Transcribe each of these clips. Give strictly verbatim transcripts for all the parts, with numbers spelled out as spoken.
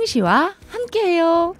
시흥 씨와 함께해요.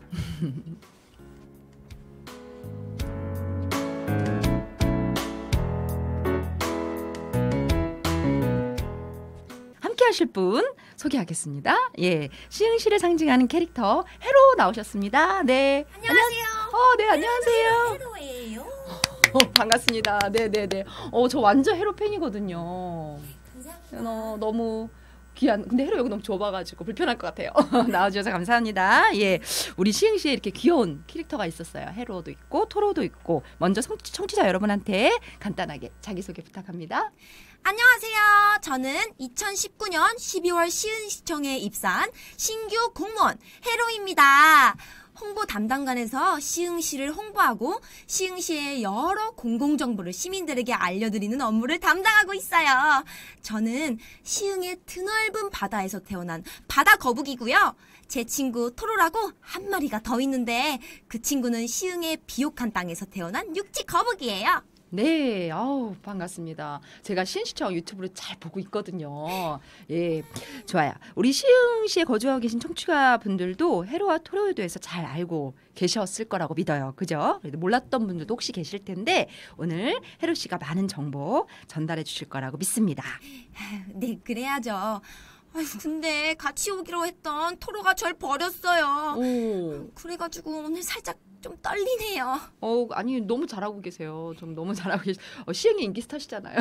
함께 하실 분 소개하겠습니다. 예, 시흥시를 상징하는 캐릭터 해로 나오셨습니다. 네. 안녕하세요. 어, 네, 안녕하세요. 해로예요. 어, 반갑습니다. 네, 네, 네. 어, 저 완전 해로 팬이거든요. 감사합니다. 어, 너무 귀한. 근데 해로 여기 너무 좁아가지고 불편할 것 같아요. 나와주셔서 감사합니다. 예, 우리 시흥시에 이렇게 귀여운 캐릭터가 있었어요. 해로도 있고 토로도 있고. 먼저 청취, 청취자 여러분한테 간단하게 자기소개 부탁합니다. 안녕하세요. 저는 이천십구 년 십이월 시흥시청에 입사한 신규 공무원 해로입니다. 홍보 담당관에서 시흥시를 홍보하고 시흥시의 여러 공공정보를 시민들에게 알려드리는 업무를 담당하고 있어요. 저는 시흥의 드넓은 바다에서 태어난 바다 거북이고요. 제 친구 토로라고 한 마리가 더 있는데 그 친구는 시흥의 비옥한 땅에서 태어난 육지 거북이에요. 네, 아우 반갑습니다. 제가 시흥시청 유튜브를 잘 보고 있거든요. 예, 좋아요. 우리 시흥시에 거주하고 계신 청취자분들도 해로와 토로에 대해서 잘 알고 계셨을 거라고 믿어요. 그죠? 몰랐던 분들도 혹시 계실 텐데 오늘 해로 씨가 많은 정보 전달해 주실 거라고 믿습니다. 네, 그래야죠. 아유, 근데 같이 오기로 했던 토로가 절 버렸어요. 오, 그래가지고 오늘 살짝 좀 떨리네요. 어, 아니 너무 잘하고 계세요. 좀 너무 잘하고 계시. 어, 시흥이 인기 스타시잖아요.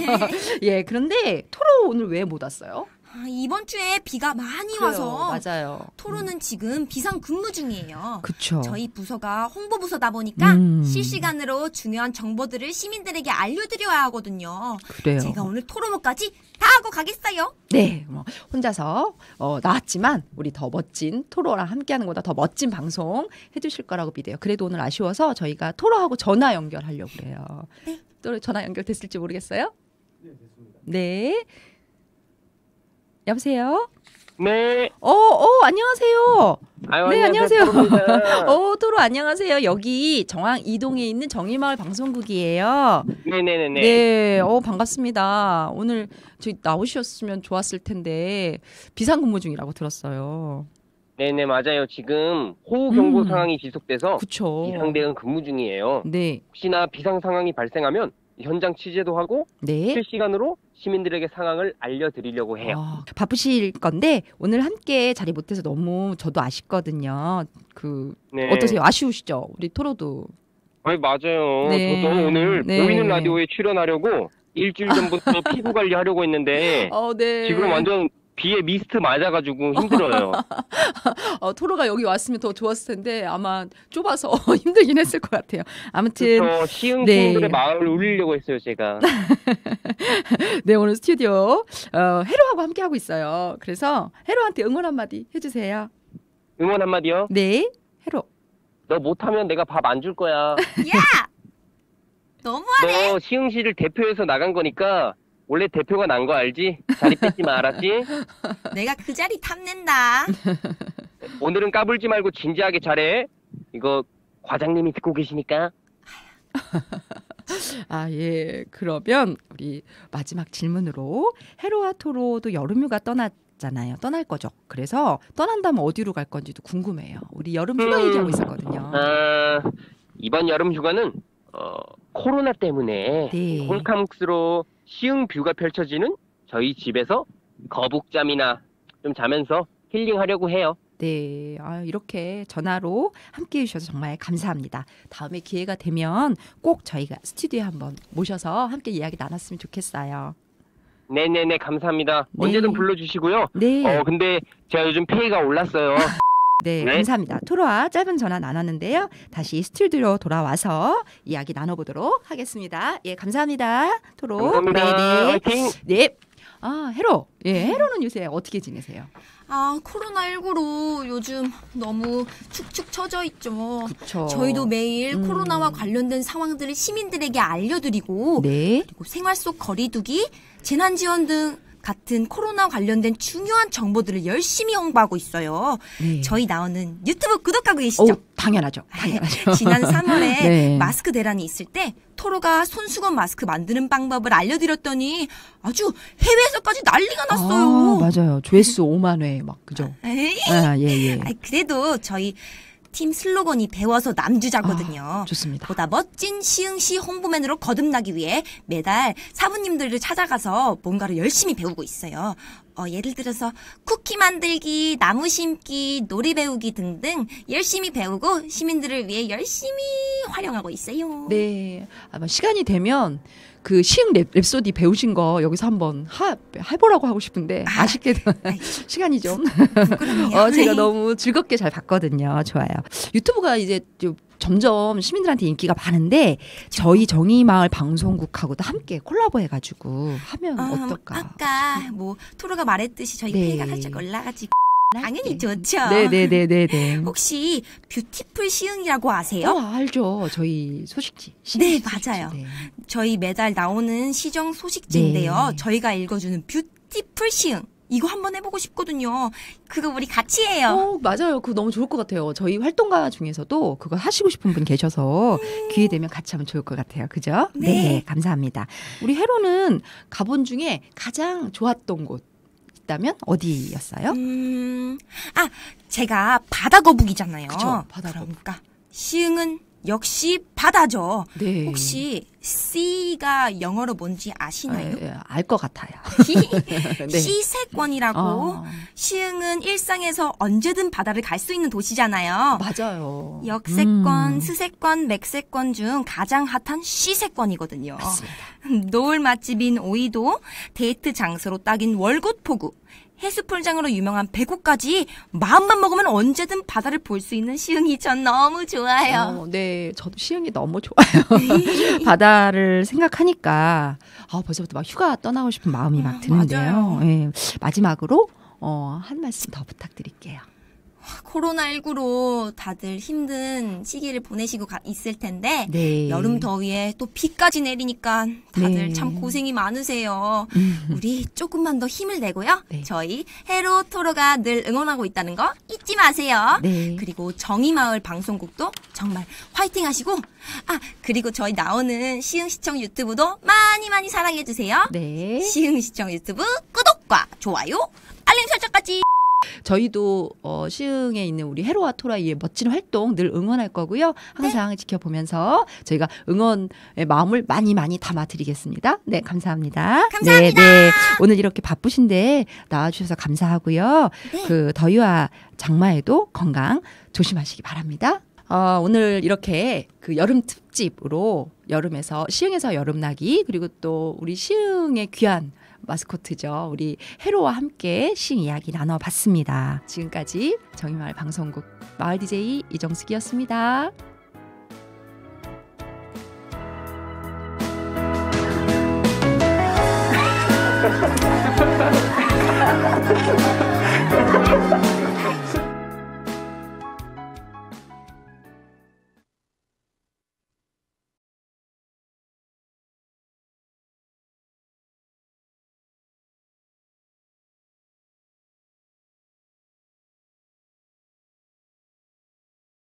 예, 그런데 토로 오늘 왜 못 왔어요? 아, 이번 주에 비가 많이 그래요, 와서 맞아요. 토로는 음. 지금 비상 근무 중이에요. 그쵸. 저희 부서가 홍보부서다 보니까 음. 실시간으로 중요한 정보들을 시민들에게 알려드려야 하거든요. 그래요. 제가 오늘 토로모까지 다 하고 가겠어요. 네, 뭐 혼자서 어, 나왔지만 우리 더 멋진 토로랑 함께하는 것보다 더 멋진 방송 해주실 거라고 믿어요. 그래도 오늘 아쉬워서 저희가 토로하고 전화 연결하려고 그래요. 네. 또 전화 연결됐을지 모르겠어요? 네, 됐습니다. 네. 여보세요? 네. 어, 어, 안녕하세요. 아유, 네, 안녕하세요. 토로입니다. 어, 토로 안녕하세요. 여기 정왕 이동에 있는 정의마을 방송국이에요. 네네네네. 네, 어, 반갑습니다. 오늘 저희 나오셨으면 좋았을 텐데 비상근무 중이라고 들었어요. 네네, 맞아요. 지금 호우 경보 음. 상황이 지속돼서 그쵸. 비상대응 근무 중이에요. 네, 혹시나 비상 상황이 발생하면 현장 취재도 하고 네. 실시간으로 시민들에게 상황을 알려드리려고 해요. 아, 바쁘실 건데 오늘 함께 자리 못해서 너무 저도 아쉽거든요. 그 네. 어떠세요? 아쉬우시죠? 우리 토로도. 아니, 맞아요. 네. 저도 오늘 네. 보이는 라디오에 출연하려고 일주일 전부터 피부 관리하려고 했는데 어, 네. 지금 완전 비에 미스트 맞아가지고 힘들어요. 어, 토로가 여기 왔으면 더 좋았을 텐데 아마 좁아서 힘들긴 했을 것 같아요. 아무튼 그래서 시흥 네. 시민들의 마음을 울리려고 했어요, 제가. 네, 오늘 스튜디오 어, 해로하고 함께 하고 있어요. 그래서 해로한테 응원 한마디 해주세요. 응원 한마디요? 네, 해로. 너 못하면 내가 밥 안 줄 거야. 야! 너무하네. 너 시흥시를 대표해서 나간 거니까 원래 대표가 난 거 알지? 자리 뺏지 마, 알았지? 내가 그 자리 탐낸다. 오늘은 까불지 말고 진지하게 잘해. 이거 과장님이 듣고 계시니까. 아, 예. 그러면 우리 마지막 질문으로 해로와 토로도 여름휴가 떠났잖아요. 떠날 거죠. 그래서 떠난다면 어디로 갈 건지도 궁금해요. 우리 여름 휴가 음. 얘기하고 있었거든요. 아, 이번 여름 휴가는 어, 코로나 때문에 네. 홀카묵스로 시흥 뷰가 펼쳐지는 저희 집에서 거북잠이나 좀 자면서 힐링하려고 해요. 네, 아, 이렇게 전화로 함께 해주셔서 정말 감사합니다. 다음에 기회가 되면 꼭 저희가 스튜디오에 한번 모셔서 함께 이야기 나눴으면 좋겠어요. 네네네, 감사합니다. 네. 언제든 불러주시고요. 네, 어, 근데 제가 요즘 페이가 올랐어요. 네, 네. 감사합니다. 토로와 짧은 전화 나눴는데요. 다시 스튜디오로 돌아와서 이야기 나눠보도록 하겠습니다. 예, 감사합니다. 토로. 감사합니다. 네, 네. 화이팅! 네. 아, 해로. 예, 해로는 요새 어떻게 지내세요? 아, 코로나십구로 요즘 너무 축축 처져 있죠. 그쵸. 저희도 매일 음. 코로나와 관련된 상황들을 시민들에게 알려드리고 네. 그리고 생활 속 거리두기, 재난지원 등 같은 코로나 관련된 중요한 정보들을 열심히 홍보하고 있어요. 네. 저희 나오는 유튜브 구독하고 계시죠? 오, 당연하죠. 당연하죠. 지난 삼월에 네. 마스크 대란이 있을 때 토로가 손수건 마스크 만드는 방법을 알려드렸더니 아주 해외에서까지 난리가 났어요. 아, 맞아요. 조회수 오만 회 막 그죠? 에이, 아, 예, 예. 아이, 그래도 저희 팀 슬로건이 배워서 남주자거든요. 아, 좋습니다. 보다 멋진 시흥시 홍보맨으로 거듭나기 위해 매달 사부님들을 찾아가서 뭔가를 열심히 배우고 있어요. 어, 예를 들어서 쿠키 만들기, 나무 심기, 놀이 배우기 등등 열심히 배우고 시민들을 위해 열심히 활용하고 있어요. 네. 아마 시간이 되면 그 시흥 랩, 랩소디 배우신 거 여기서 한번 하, 해보라고 하고 싶은데 아, 아쉽게도 아이, 시간이 좀 부끄럽네요. 어, 제가 너무 즐겁게 잘 봤거든요. 좋아요. 유튜브가 이제 좀 점점 시민들한테 인기가 많은데 저희 정의마을 방송국하고도 함께 콜라보 해가지고 하면 어, 어떨까? 아까 뭐 토로가 말했듯이 저희 네. 페이가 살짝 올라가지고 당연히 좋죠. 네네네네네. 혹시 뷰티풀 시흥이라고 아세요? 어, 알죠. 저희 소식지. 시- 네, 소식지. 맞아요. 네. 저희 매달 나오는 시정 소식지인데요. 네. 저희가 읽어주는 뷰티풀 시흥. 이거 한번 해보고 싶거든요. 그거 우리 같이 해요. 어, 맞아요. 그거 너무 좋을 것 같아요. 저희 활동가 중에서도 그거 하시고 싶은 분 계셔서 기회 되면 같이 하면 좋을 것 같아요. 그죠? 네. 감사합니다. 우리 해로는 가본 중에 가장 좋았던 곳 있다면 어디였어요? 음, 아, 제가 바다 거북이잖아요. 그쵸, 바다 거북. 그러니까 시흥은 역시 바다죠. 네. 혹시 C가 영어로 뭔지 아시나요? 알 것 같아요. 네. 시세권이라고. 아, 시흥은 일상에서 언제든 바다를 갈 수 있는 도시잖아요. 맞아요. 역세권, 음, 수세권, 맥세권 중 가장 핫한 시세권이거든요. 맞습니다. 노을 맛집인 오이도, 데이트 장소로 딱인 월곶포구, 해수풀장으로 유명한 배구까지 마음만 먹으면 언제든 바다를 볼 수 있는 시흥이 전 너무 좋아요. 어, 네, 저도 시흥이 너무 좋아요. 바다를 생각하니까 아, 벌써부터 막 휴가 떠나고 싶은 마음이 막 어, 드는데요. 맞아요. 예, 마지막으로 어, 한 말씀 더 부탁드릴게요. 코로나십구로 다들 힘든 시기를 보내시고 가- 있을 텐데 네. 여름 더위에 또 비까지 내리니까 다들 네. 참 고생이 많으세요. 음, 우리 조금만 더 힘을 내고요. 네. 저희 해로 토로가 늘 응원하고 있다는 거 잊지 마세요. 네. 그리고 정의마을 방송국도 정말 화이팅 하시고 아 그리고 저희 나오는 시흥시청 유튜브도 많이 많이 사랑해 주세요. 네. 시흥시청 유튜브 구독과 좋아요 알림 설정까지. 저희도 어, 시흥에 있는 우리 해로와 토라이의 멋진 활동 늘 응원할 거고요. 항상 지켜보면서 저희가 응원의 마음을 많이 많이 담아드리겠습니다. 네, 감사합니다. 감사합니다. 네, 네. 오늘 이렇게 바쁘신데 나와주셔서 감사하고요. 네. 그 더위와 장마에도 건강 조심하시기 바랍니다. 어, 오늘 이렇게 그 여름 특집으로 여름에서 시흥에서 여름나기 그리고 또 우리 시흥의 귀한 마스코트죠. 우리 해로와 함께 시흥 이야기 나눠봤습니다. 지금까지 정의마을 방송국 마을 디제이 이정숙이었습니다.